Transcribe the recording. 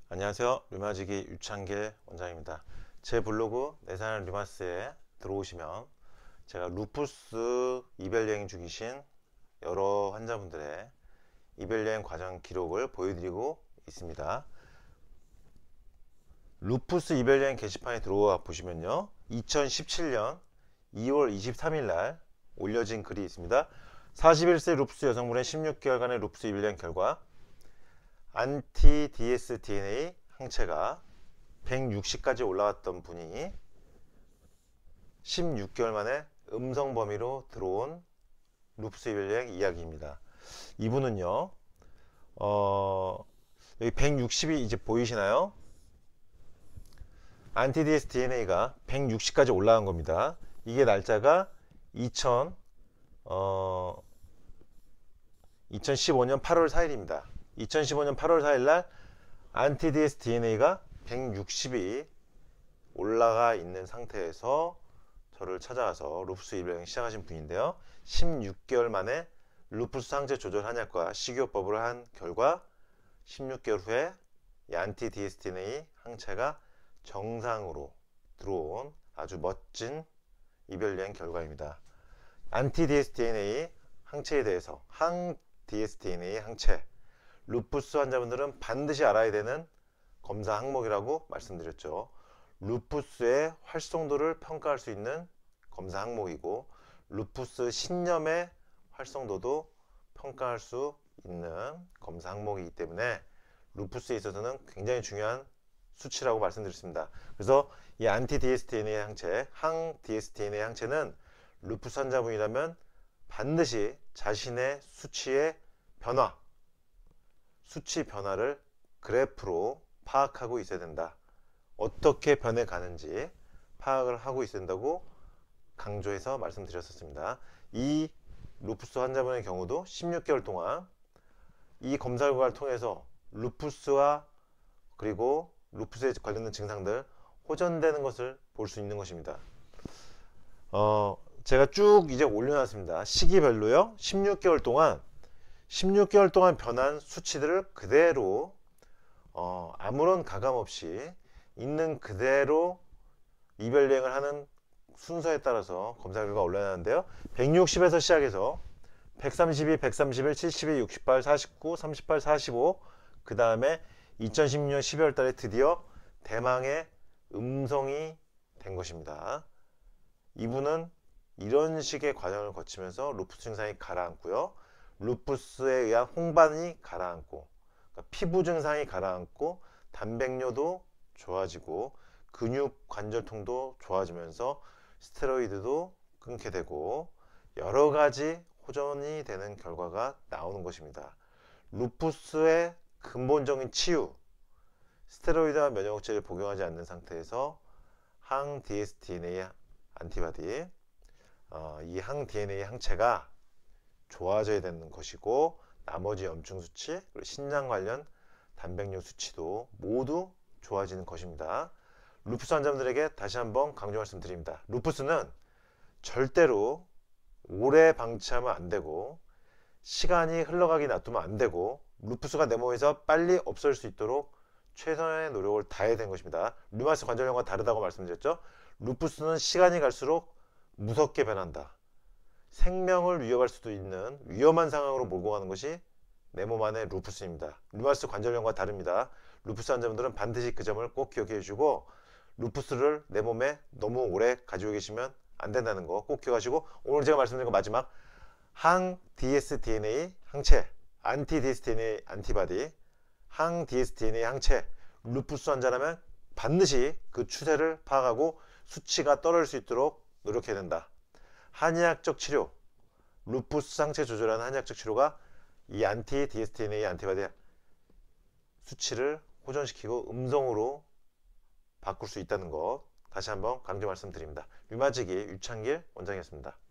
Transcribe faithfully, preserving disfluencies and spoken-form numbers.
안녕하세요. 류마지기 유창길 원장입니다. 제 블로그 내사는 류마스에 들어오시면 제가 루푸스 이별여행 중이신 여러 환자분들의 이별여행 과정 기록을 보여드리고 있습니다. 루푸스 이별여행 게시판에 들어와 보시면요, 이천십칠 년 이월 이십삼일 날 올려진 글이 있습니다. 사십일 세 루푸스 여성분의 십육 개월간의 루푸스 이별여행 결과 안티 디에스디엔에이 항체가 백육십까지 올라왔던 분이 십육 개월 만에 음성 범위로 들어온 루푸스 이별여행 이야기입니다. 이분은요, 어, 여기 백육십이 이제 보이시나요? 안티 디에스디엔에이가 백육십까지 올라간 겁니다. 이게 날짜가 이천, 어, 이천십오 년 팔월 사일입니다. 이천십오 년 팔월 사일 날 안티 디에스디엔에이가 백육십이 올라가 있는 상태에서 저를 찾아와서 루푸스 이별여행 시작하신 분인데요. 십육 개월 만에 루푸스 항체 조절 한약과 식이요법을 한 결과 십육 개월 후에 이 안티 디에스디엔에이 항체가 정상으로 들어온 아주 멋진 이별여행 결과입니다. 안티 디에스디엔에이 항체에 대해서 항 디에스디엔에이 항체, 루푸스 환자분들은 반드시 알아야 되는 검사 항목이라고 말씀드렸죠. 루푸스의 활성도를 평가할 수 있는 검사 항목이고, 루푸스 신념의 활성도도 평가할 수 있는 검사 항목이기 때문에 루푸스에 있어서는 굉장히 중요한 수치라고 말씀드렸습니다. 그래서 이 안티 디에스디엔에이 항체, 항 디에스디엔에이 항체는 루푸스 환자분이라면 반드시 자신의 수치의 변화, 수치 변화를 그래프로 파악하고 있어야 된다. 어떻게 변해가는지 파악을 하고 있어야 된다고 강조해서 말씀드렸었습니다. 이 루푸스 환자분의 경우도 십육 개월 동안 이 검사 결과를 통해서 루푸스와 그리고 루푸스에 관련된 증상들 호전되는 것을 볼 수 있는 것입니다. 어, 제가 쭉 이제 올려놨습니다. 시기별로요. 십육 개월 동안 십육 개월 동안 변한 수치들을 그대로 어, 아무런 가감 없이 있는 그대로 이별여행을 하는 순서에 따라서 검사 결과가 올라가는데요. 백육십에서 시작해서 백삼십이, 백삼십일, 칠십이, 육십팔, 사십구, 삼십팔, 사십오, 그 다음에 이천십육 년 십이월 달에 드디어 대망의 음성이 된 것입니다. 이분은 이런 식의 과정을 거치면서 루푸스 증상이 가라앉고요. 루푸스에 의한 홍반이 가라앉고, 그러니까 피부 증상이 가라앉고, 단백뇨도 좋아지고, 근육 관절통도 좋아지면서 스테로이드도 끊게 되고, 여러 가지 호전이 되는 결과가 나오는 것입니다. 루푸스의 근본적인 치유, 스테로이드와 면역제를 복용하지 않는 상태에서 항 디에스디엔에이 안티바디, 어, 이 항 디엔에이 항체가 좋아져야 되는 것이고, 나머지 염증 수치, 그리고 신장 관련 단백뇨 수치도 모두 좋아지는 것입니다. 루푸스 환자분들에게 다시 한번 강조 말씀드립니다. 루푸스는 절대로 오래 방치하면 안 되고, 시간이 흘러가게 놔두면 안 되고, 루푸스가 내 몸에서 빨리 없어질 수 있도록 최선의 노력을 다해야 되는 것입니다. 류마티스 관절염과 다르다고 말씀드렸죠. 루푸스는 시간이 갈수록 무섭게 변한다. 생명을 위협할 수도 있는 위험한 상황으로 몰고 가는 것이 내 몸 안의 루푸스입니다. 류마티스 관절염과 다릅니다. 루푸스 환자분들은 반드시 그 점을 꼭 기억해 주시고, 루푸스를 내 몸에 너무 오래 가지고 계시면 안 된다는 거 꼭 기억하시고, 오늘 제가 말씀드린 거 마지막, 항 디에스디엔에이 항체, 안티 디에스디엔에이 안티바디, 항 디에스디엔에이 항체, 루푸스 환자라면 반드시 그 추세를 파악하고 수치가 떨어질 수 있도록 노력해야 된다. 한의학적 치료, 루푸스 항체 조절하는 한의학적 치료가 이 안티 디에스디엔에이 안티바디 수치를 호전시키고 음성으로 바꿀 수 있다는 것 다시 한번 강조 말씀드립니다. 류마지기 유창길 원장이었습니다.